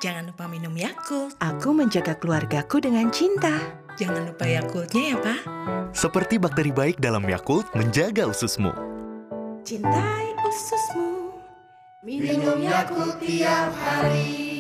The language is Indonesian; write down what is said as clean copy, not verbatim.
Jangan lupa minum Yakult. Aku menjaga keluargaku dengan cinta. Jangan lupa Yakultnya ya, Pak. Seperti bakteri baik dalam Yakult menjaga ususmu. Cintai ususmu. Minum Yakult tiap hari.